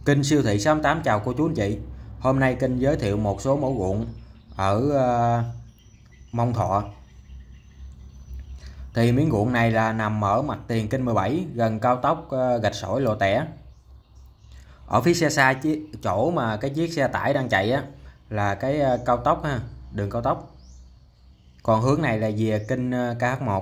Kênh Siêu thị 68 chào cô chú anh chị. Hôm nay kênh giới thiệu một số mẫu ruộng ở Mông Thọ. Thì miếng ruộng này là nằm ở mặt tiền kênh 17, gần cao tốc Gạch Sỏi Lò Tẻ. Ở phía xa xa chỗ mà cái chiếc xe tải đang chạy á là cái cao tốc ha, đường cao tốc. Còn hướng này là về kênh KH1.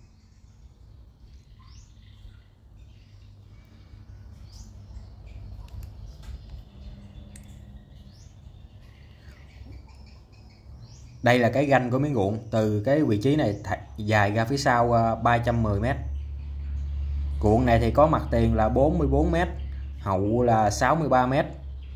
Đây là cái ganh của miếng ruộng, từ cái vị trí này dài ra phía sau 310m. Ruộng này thì có mặt tiền là 44m, hậu là 63m.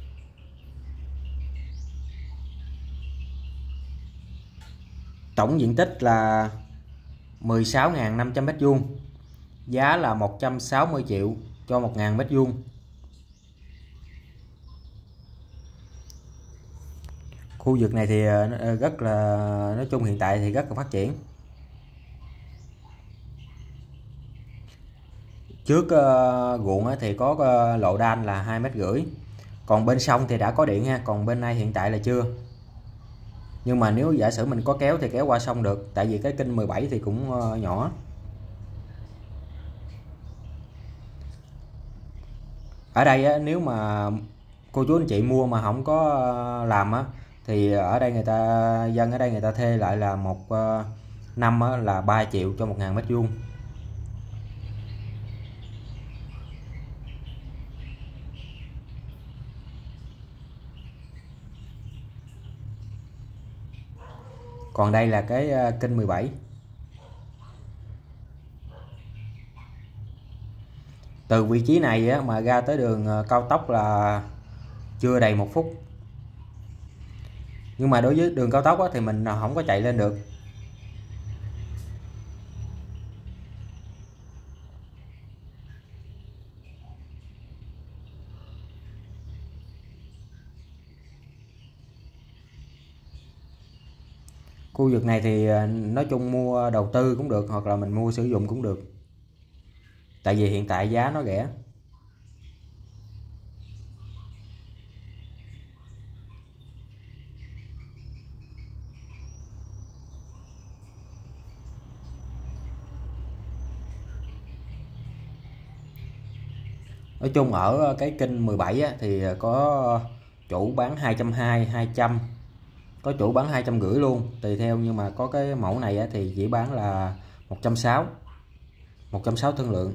Tổng diện tích là 16.500m², giá là 160 triệu cho 1.000m². Khu vực này thì rất là, nói chung hiện tại thì rất là phát triển. Trước ruộng thì có lộ đan là 2,5 m, còn bên sông thì đã có điện ha, còn bên này hiện tại là chưa. Nhưng mà nếu giả sử mình có kéo thì kéo qua sông được, tại vì cái kênh 17 thì cũng nhỏ. Ở đây á, nếu mà cô chú anh chị mua mà không có làm á, thì ở đây dân ở đây người ta thuê lại là một năm á, là 3 triệu cho 1.000m². Còn đây là cái kênh 17. Từ vị trí này á, mà ra tới đường cao tốc là chưa đầy 1 phút. Nhưng mà đối với đường cao tốc á, thì mình không có chạy lên được. Khu vực này thì nói chung mua đầu tư cũng được, hoặc là mình mua sử dụng cũng được. Tại vì hiện tại giá nó rẻ. Nói chung ở cái kênh 17 á, thì có chủ bán 220, 200, có chủ bán 250 luôn, tùy theo. Nhưng mà có cái mẫu này á, thì chỉ bán là 160 thương lượng.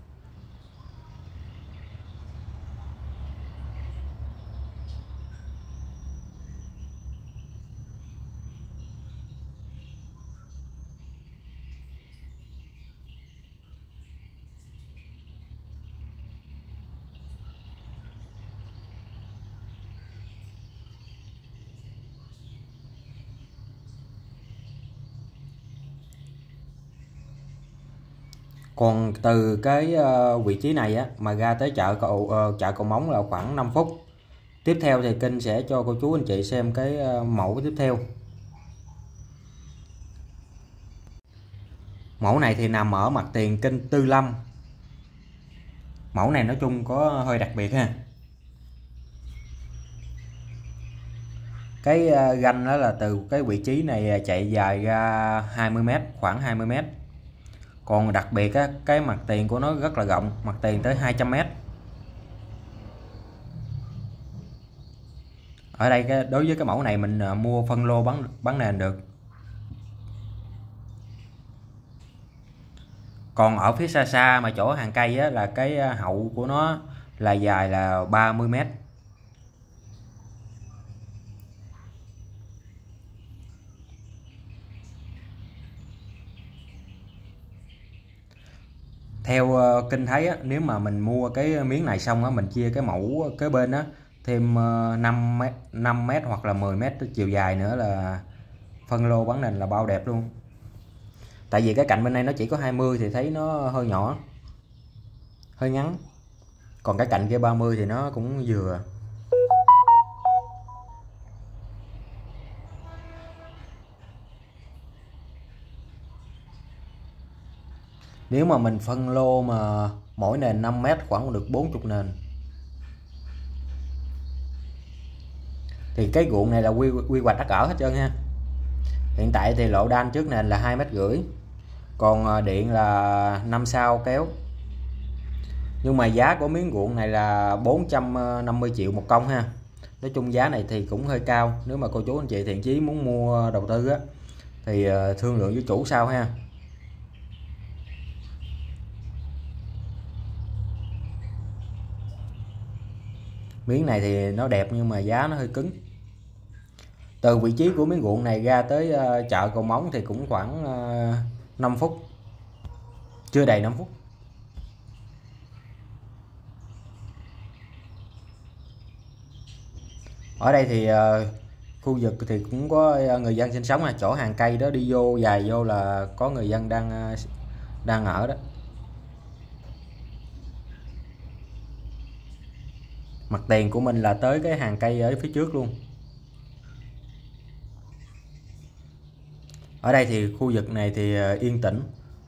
Còn từ cái vị trí này á, mà ra tới chợ Cầu Móng là khoảng 5 phút. Tiếp theo thì kênh sẽ cho cô chú anh chị xem cái mẫu tiếp theo. Mẫu này thì nằm ở mặt tiền kênh Tư Lâm. Mẫu này nói chung có hơi đặc biệt ha. Cái ganh đó là từ cái vị trí này chạy dài ra 20m, khoảng 20m. Còn đặc biệt á, cái mặt tiền của nó rất là rộng, mặt tiền tới 200m. Ở đây đối với cái mẫu này mình mua phân lô bán nền được. Còn ở phía xa xa mà chỗ hàng cây á, là cái hậu của nó là dài là 30m. Theo kênh thấy á, nếu mà mình mua cái miếng này xong á, mình chia cái mẫu kế bên á thêm 5m hoặc là 10m chiều dài nữa là phân lô bán nền là bao đẹp luôn. Tại vì cái cạnh bên này nó chỉ có 20 thì thấy nó hơi nhỏ, hơi ngắn. Còn cái cạnh kia 30 thì nó cũng vừa. Nếu mà mình phân lô mà mỗi nền 5m khoảng được 40 nền. Thì cái ruộng này là quy hoạch đất ở hết trơn ha. Hiện tại thì lộ đan trước nền là 2,5 m, còn điện là 5 sao kéo. Nhưng mà giá của miếng ruộng này là 450 triệu một công ha. Nói chung giá này thì cũng hơi cao. Nếu mà cô chú anh chị thiện chí muốn mua đầu tư á thì thương lượng với chủ sau ha. Miếng này thì nó đẹp nhưng mà giá nó hơi cứng. Từ vị trí của miếng ruộng này ra tới chợ Cầu Móng thì cũng khoảng 5 phút, chưa đầy 5 phút. Ở đây thì khu vực thì cũng có người dân sinh sống, chỗ hàng cây đó đi vô dài vô là có người dân đang ở đó. Mặt tiền của mình là tới cái hàng cây ở phía trước luôn. Ở đây thì khu vực này thì yên tĩnh.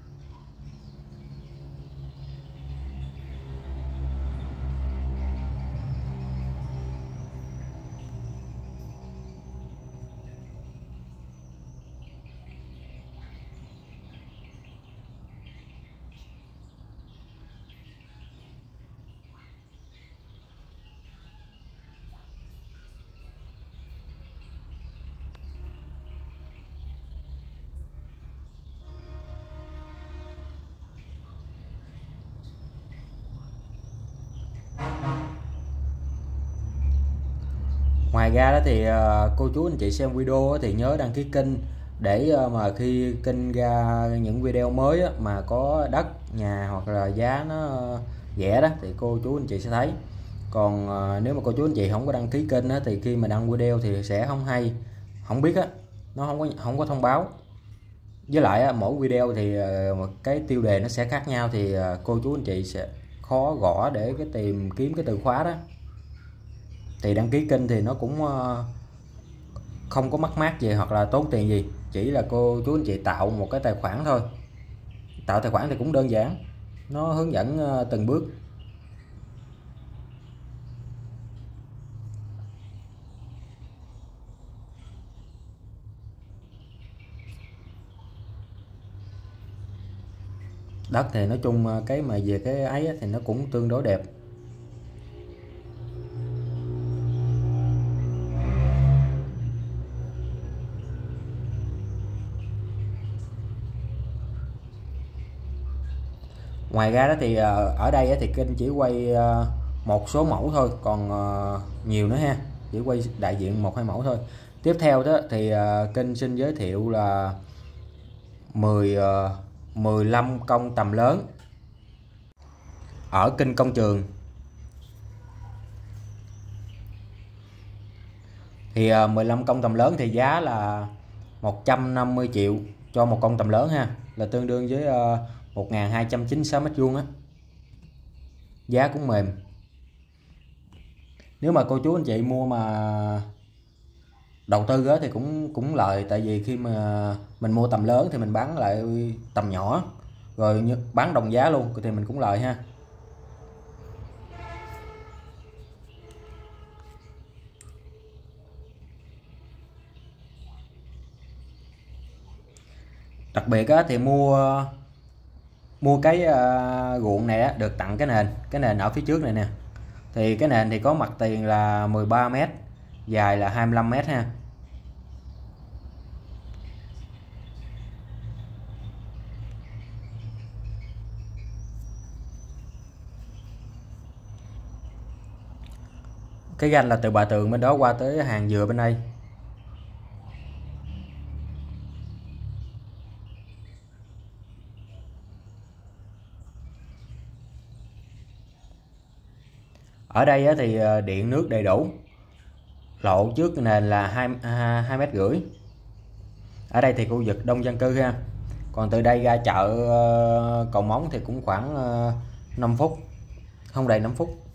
Ngoài ra đó thì cô chú anh chị xem video thì nhớ đăng ký kênh để mà khi kênh ra những video mới mà có đất nhà hoặc là giá nó rẻ đó thì cô chú anh chị sẽ thấy. Còn nếu mà cô chú anh chị không có đăng ký kênh thì khi mà đăng video thì sẽ không hay, không biết á, nó không có thông báo. Với lại mỗi video thì cái tiêu đề nó sẽ khác nhau thì cô chú anh chị sẽ khó gõ để tìm kiếm cái từ khóa đó. Thì đăng ký kênh thì nó cũng không có mắc mát gì hoặc là tốn tiền gì, chỉ là cô chú anh chị tạo một cái tài khoản thôi. Tạo tài khoản thì cũng đơn giản, nó hướng dẫn từng bước. Đất thì nói chung cái mà về cái ấy thì nó cũng tương đối đẹp. Ngoài ra đó thì ở đây thì kênh chỉ quay một số mẫu thôi, còn nhiều nữa ha, chỉ quay đại diện 1-2 mẫu thôi. Tiếp theo đó thì kênh xin giới thiệu là 15 công tầm lớn ở Kinh Công Trường. Thì 15 công tầm lớn thì giá là 150 triệu cho một công tầm lớn ha, là tương đương với 1.296 m2 á. Giá cũng mềm. Nếu mà cô chú anh chị mua mà đầu tư thì cũng lợi, tại vì khi mà mình mua tầm lớn thì mình bán lại tầm nhỏ rồi bán đồng giá luôn thì mình cũng lợi ha. Đặc biệt thì mua cái ruộng này được tặng cái nền ở phía trước này nè. Thì cái nền thì có mặt tiền là 13 m, dài là 25 m ha. Cái ganh là từ Bà Tường bên đó qua tới hàng dừa bên đây. Ở đây thì điện nước đầy đủ. Lộ trước nền là 2,5 m. Ở đây thì khu vực đông dân cư ha. Còn từ đây ra chợ Cầu Móng thì cũng khoảng 5 phút, không đầy 5 phút.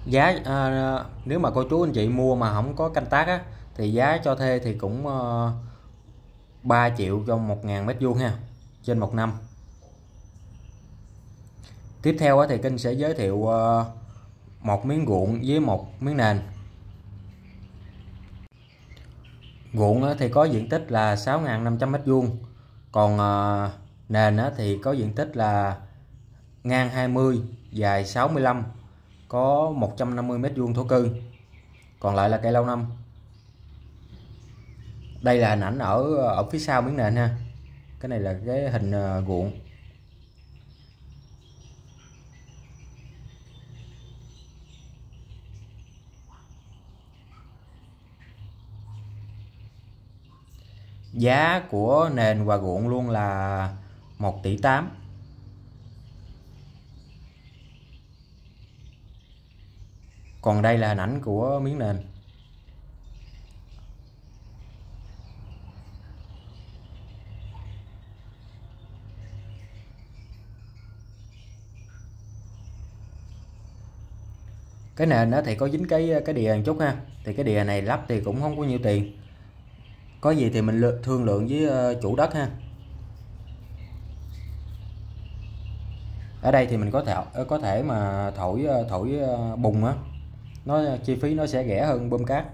Giá nếu mà cô chú anh chị mua mà không có canh tác á, thì giá cho thuê thì cũng 3 triệu cho 1.000 mét vuông ha, trên một năm. Tiếp theo thì Kinh sẽ giới thiệu một miếng ruộng với một miếng nền. Ruộng thì có diện tích là 6.500 mét vuông, còn nền thì có diện tích là ngang 20, dài 65, có 150 mét vuông thổ cư, còn lại là cây lâu năm. Đây là hình ảnh ở phía sau miếng nền ha. Cái này là cái hình ruộng. Giá của nền và ruộng luôn là 1,8 tỷ. Còn đây là hình ảnh của miếng nền. Cái nền thì có dính cái đìa một chút ha. Thì cái đìa này lắp thì cũng không có nhiêu tiền. Có gì thì mình thương lượng với chủ đất ha. Ở đây thì mình có thể mà thổi bùng á, nó chi phí nó sẽ rẻ hơn bơm cát.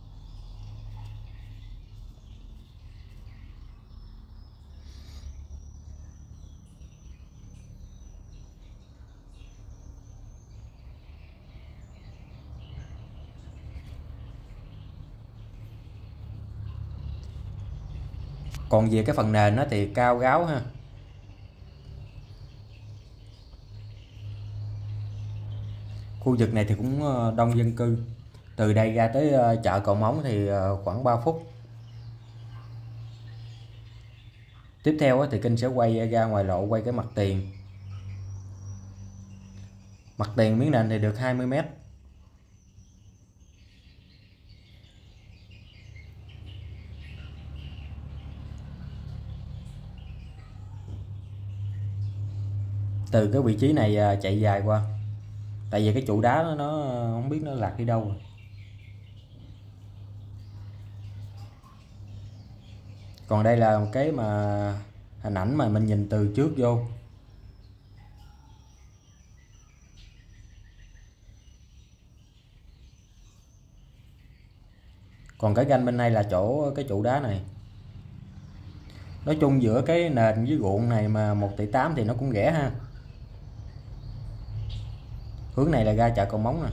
Còn về cái phần nền thì cao ráo ha. Khu vực này thì cũng đông dân cư. Từ đây ra tới chợ Cầu Móng thì khoảng 3 phút. Tiếp theo thì Kinh sẽ quay ra ngoài lộ, quay cái mặt tiền. Mặt tiền miếng nền thì được 20 mét. Từ cái vị trí này chạy dài qua. Tại vì cái trụ đá nó không biết nó lạc đi đâu rồi. Còn đây là một cái mà hình ảnh mà mình nhìn từ trước vô. Còn cái ganh bên này là chỗ cái trụ đá này. Nói chung giữa cái nền với ruộng này mà 1,8 tỷ thì nó cũng rẻ ha. Hướng này là ra chợ Cầu Móng nè.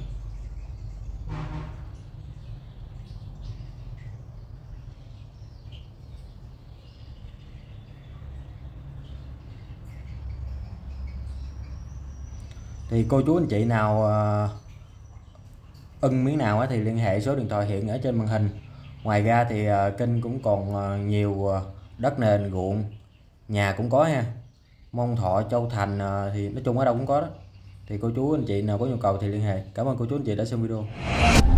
Thì cô chú anh chị nào ưng miếng nào thì liên hệ số điện thoại hiện ở trên màn hình. Ngoài ra thì kênh cũng còn nhiều đất nền ruộng, nhà cũng có ha. Môn Thọ, Châu Thành thì nói chung ở đâu cũng có đó. Thì cô chú anh chị nào có nhu cầu thì liên hệ. Cảm ơn cô chú anh chị đã xem video.